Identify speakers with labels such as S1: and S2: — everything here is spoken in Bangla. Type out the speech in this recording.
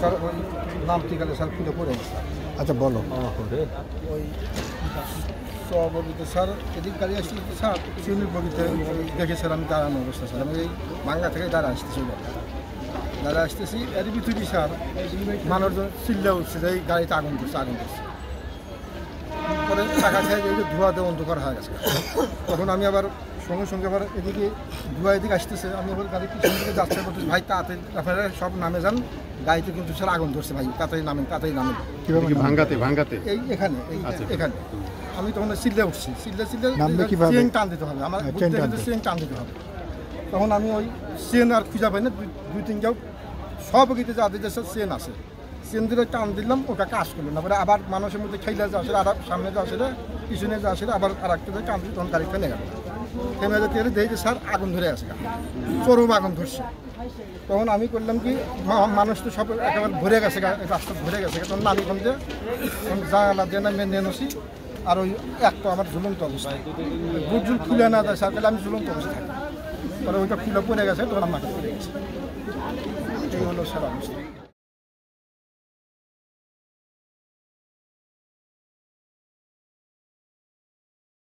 S1: স্যার ওই নামতে গেলে স্যার খুলে পড়ে গেছে।
S2: আচ্ছা বলো।
S1: ওই বগিতে স্যার এদিক গাড়ি আসলে স্যার চিনির বগিতে দেখে স্যার আমি দাঁড়ানো অবস্থা স্যার আমি এই ভাঙ্গা থেকে দাঁড়া আসতেছি দাঁড়া আসতেছি এর ভিতরে স্যার মানুষজন চিল্লা উঠছে যে এই গাড়িতে আগুন করছে পরে টাকা খেয়ে যে ধোঁয়াতে অন্ধকার হয়ে গেছে। তখন আমি আবার সঙ্গে সঙ্গে আবার এদিকে ধোঁয়া এদিকে আসতেছে, আমি আবার গাড়ি পিছন দিকে যাচ্ছে বলতেছি ভাই তাড়াতাড়ি আপনারা সব নামে যান, গাড়িতে কিন্তু স্যার আগুন ধরছে ভাই, তাড়াতাড়ি নামেন।
S2: ভাঙ্গাতে
S1: এই এখানে এখানে আমি তখন চিল্লে উঠছি, চেন টান দিতে হবে আমার, চেন টান দিতে হবে। তখন আমি ওই চেন আর খুঁজা পাই না, দুই তিনটাও সব গিতে যাদের যে চেন আছে চেন দিলে টান দিলাম, ওটা কাজ করলো না। পরে আবার মানুষের মধ্যে খেলে যাওয়া সেটা, আর সামনে যাওয়া সেটা, পিছনে যাওয়া সেটা, আবার আর একটা টান দিলে তখন গাড়ি থেমে গেল। থেমে যেতে গেলে দেখি যে স্যার আগুন ধরে আছে, চরম আগুন ধরছে। তখন আমি করলাম কি মানুষ তো সব একেবারে ভরে গেছে, রাস্তা ভরে গেছে, তখন আমি ওখান দিয়ে জানালা দিয়ে মেনে নেছি। আর ওই একটা আমার ঝুলন্ত অবস্থায় বুটজুল খুলে না যায় স্যার, তাহলে আমি ঝুলন্ত অবস্থায় থাকি। পরে ওইটা খুলে পড়ে গেছে, তখন আমাকে পড়ে গেছে। এই হলো স্যার অবস্থা।